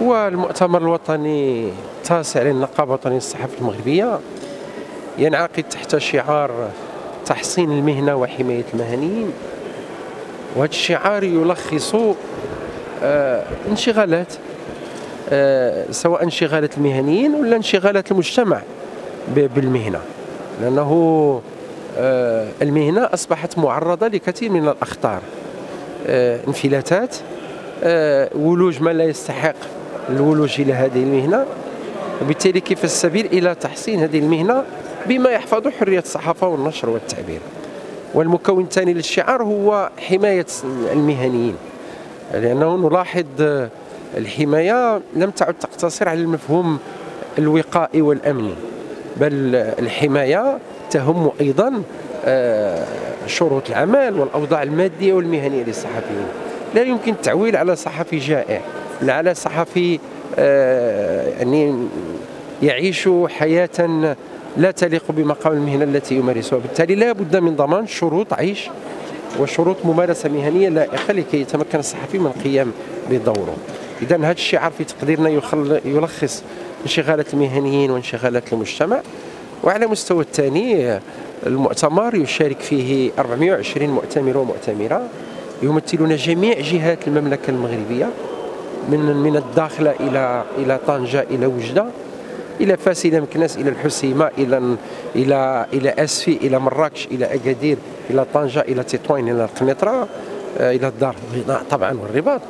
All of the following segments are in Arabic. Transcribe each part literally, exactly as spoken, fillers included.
والمؤتمر الوطني التاسع للنقابة الوطنية للصحافة المغربية ينعقد تحت شعار تحسين المهنة وحماية المهنيين، وهذا الشعار يلخص آه انشغالات آه سواء انشغالات المهنيين ولا انشغالات المجتمع بالمهنة، لأنه آه المهنة أصبحت معرضة لكثير من الأخطار، آه انفلاتات، آه ولوج ما لا يستحق الولوج إلى هذه المهنة، وبالتالي كيف السبيل إلى تحسين هذه المهنة بما يحفظ حرية الصحافة والنشر والتعبير. والمكون الثاني للشعار هو حماية المهنيين، لأنه نلاحظ الحماية لم تعد تقتصر على المفهوم الوقائي والأمني، بل الحماية تهم أيضا شروط العمل والأوضاع المادية والمهنية للصحفيين. لا يمكن التعويل على صحفي جائع، لا على صحفي يعني يعيش حياة لا تليق بمقام المهنة التي يمارسها، بالتالي لا بد من ضمان شروط عيش وشروط ممارسة مهنية لائقة لكي يتمكن الصحفي من القيام بدوره. إذا هذا الشعار في تقديرنا يلخص انشغالات المهنيين وانشغالات المجتمع. وعلى مستوى الثاني المؤتمر يشارك فيه أربعمائة وعشرين مؤتمر ومؤتمرة يمثلون جميع جهات المملكة المغربية، من من الداخلة إلى إلى طنجة إلى وجدة إلى فاس إلى مكناس إلى الحسيمة إلى إلى إلى أسفي إلى مراكش إلى أكادير إلى طنجة إلى تطوين إلى القنيطرة إلى الدار البيضاء طبعا والرباط.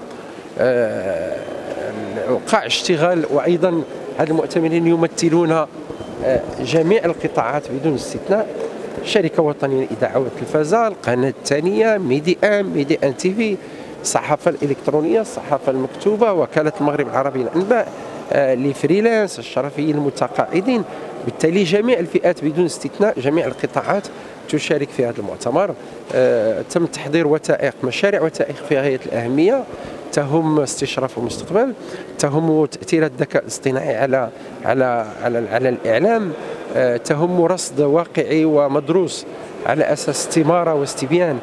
وقع اشتغال، وأيضا هذا المؤتمرين يمثلون جميع القطاعات بدون استثناء: شركة وطنية للإذاعة والتلفزة، القناة الثانية، ميدي أم، ميدي أن تي في، الصحافة الإلكترونية، الصحافة المكتوبة، وكالة المغرب العربي للأنباء، لفريلانس، الشرفيين المتقاعدين. بالتالي جميع الفئات بدون استثناء، جميع القطاعات تشارك في هذا المؤتمر. تم تحضير وثائق، مشاريع وثائق في غاية الأهمية تهم استشراف المستقبل، تهم تأثير الذكاء الاصطناعي على على على على الإعلام، تهم رصد واقعي ومدروس على أساس استمارة واستبيان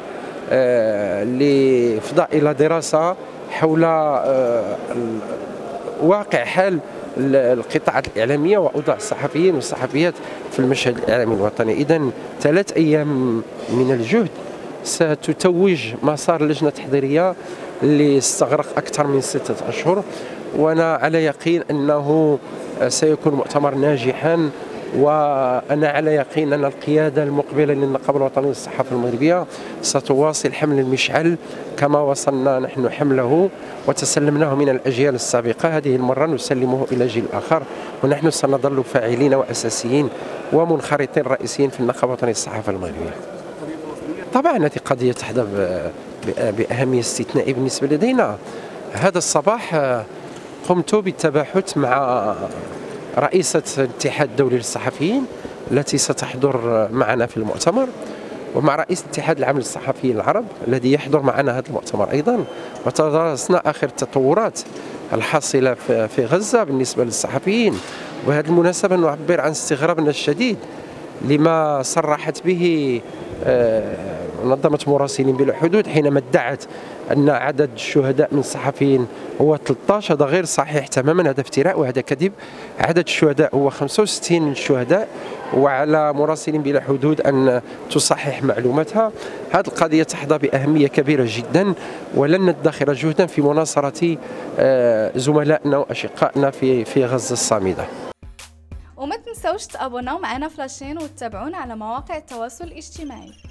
لإفضاء إلى دراسة حول واقع حال القطاعات الإعلامية وأوضاع الصحفيين والصحفيات في المشهد الإعلامي الوطني. إذن ثلاث أيام من الجهد ستتوج مسار اللجنة التحضيرية اللي استغرق أكثر من ستة أشهر، وأنا على يقين أنه سيكون مؤتمر ناجحا، وأنا على يقين أن القيادة المقبلة للنقابة الوطنية للصحافة المغربية ستواصل حمل المشعل كما وصلنا نحن حمله وتسلمناه من الأجيال السابقة. هذه المرة نسلمه إلى جيل آخر، ونحن سنظل فاعلين وأساسيين ومنخرطين رئيسيين في النقابة الوطنية للصحافة المغربية. طبعا هذه قضية تحظى بأهمية استثنائية بالنسبة لدينا. هذا الصباح قمت بالتباحث مع رئيسة الاتحاد الدولي للصحفيين التي ستحضر معنا في المؤتمر، ومع رئيس الاتحاد العام للصحفيين العرب الذي يحضر معنا هذا المؤتمر أيضا، وتدارسنا آخر التطورات الحاصلة في غزة بالنسبة للصحفيين. وهذه المناسبة نعبر عن استغرابنا الشديد لما صرحت به منظمة مراسلين بلا حدود حينما ادعت أن عدد الشهداء من الصحفيين هو ثلاثة عشر. هذا غير صحيح تماما، هذا افتراء وهذا كذب. عدد الشهداء هو خمسة وستين شهداء، وعلى مراسلين بلا حدود أن تصحح معلوماتها. هذه القضية تحظى بأهمية كبيرة جدا، ولن ندخر جهدا في مناصرة زملائنا وأشقائنا في في غزة الصامدة. وما تنسوش تابوناو معنا فلاشين وتتابعونا على مواقع التواصل الاجتماعي.